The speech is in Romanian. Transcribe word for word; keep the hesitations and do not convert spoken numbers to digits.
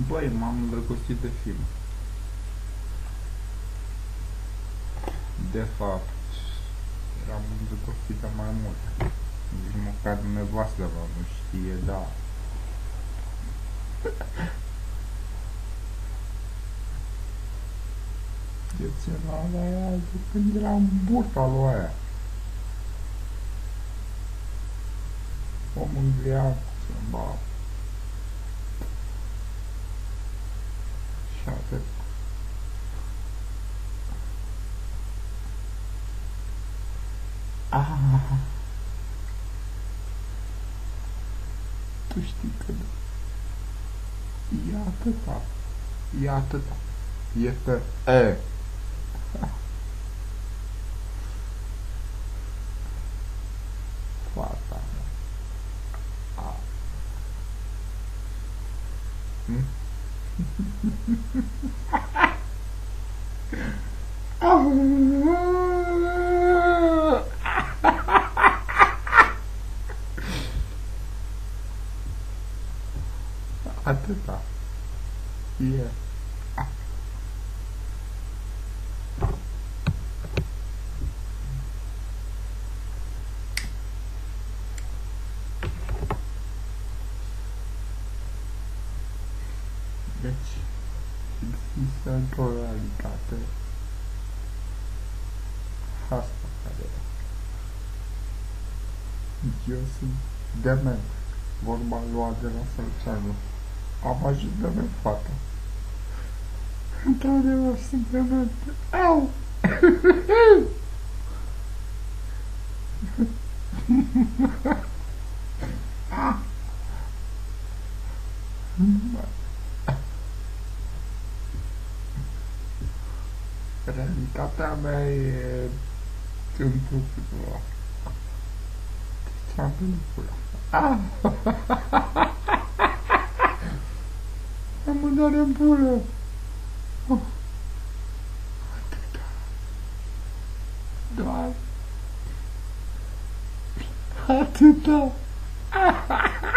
Băi, m-am îndrăgostit de film. De fapt, eram îndrăgostit de mai mult. Nici măcar nevastă mea nu știe, da. Eu țineam la ea de când eram în burta lui aia. O mângâia să-mi bag. Și atât. Ah, tu știi că e atâta, e atâta, este E. Fata mea. A. Hm? Atâta. E. Deci, există într-o realitate asta care eu sunt dement. Vorba luat de la Sărceanu. Am ajuns dement, fata. Într-adevăr, sunt dement. Au! Realitatea mea e în trupul ăla. Ce-am pellicula? Ah! Am mânare în pulă! Oh. Atâta. Doar. Atâta.